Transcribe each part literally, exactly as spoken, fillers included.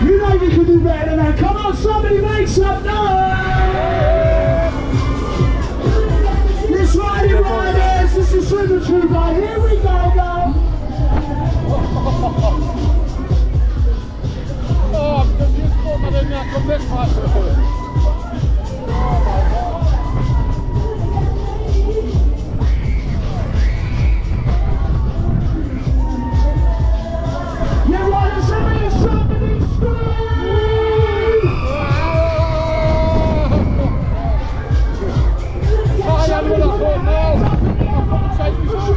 You know you can do better than that. Come on, somebody make some noise! This riding riders, this is Super Trooper. Here we go, go! Oh, das ist so, man den ja komplett fast. Oh mein Gott. You're riding somebody, somebody scream! Oh, ja, nur noch hoch, ne? Scheiße, wie so.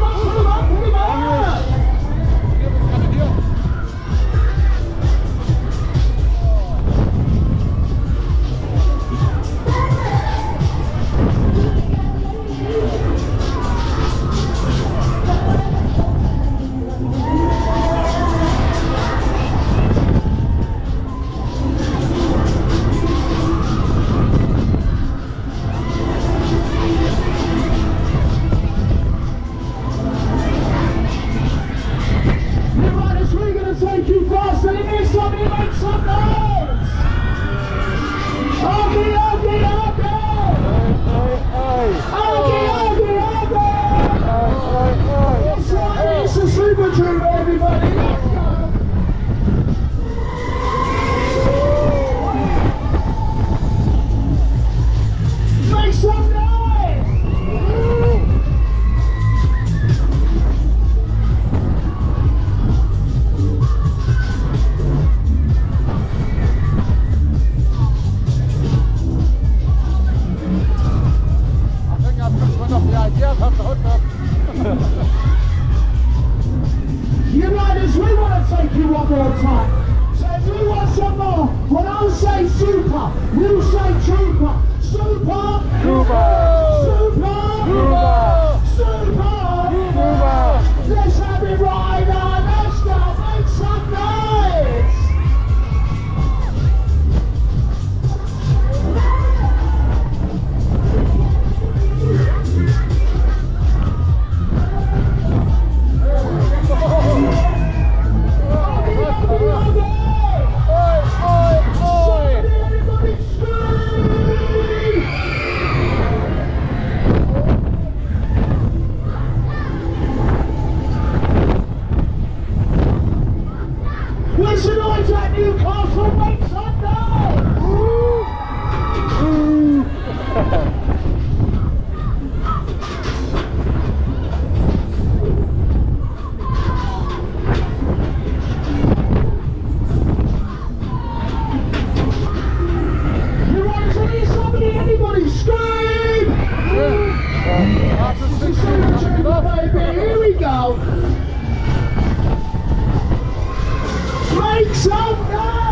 You riders, we want to take you one more time. So if you want some more, when I say super, you say trooper. Super, Trooper, super, Trooper, super, Trooper. Let's have it right on. Let's go, make some noise. Where's the noise at Newcastle? Make some noise! You want to hear somebody, anybody scream? Baby, here we go. Make some noise!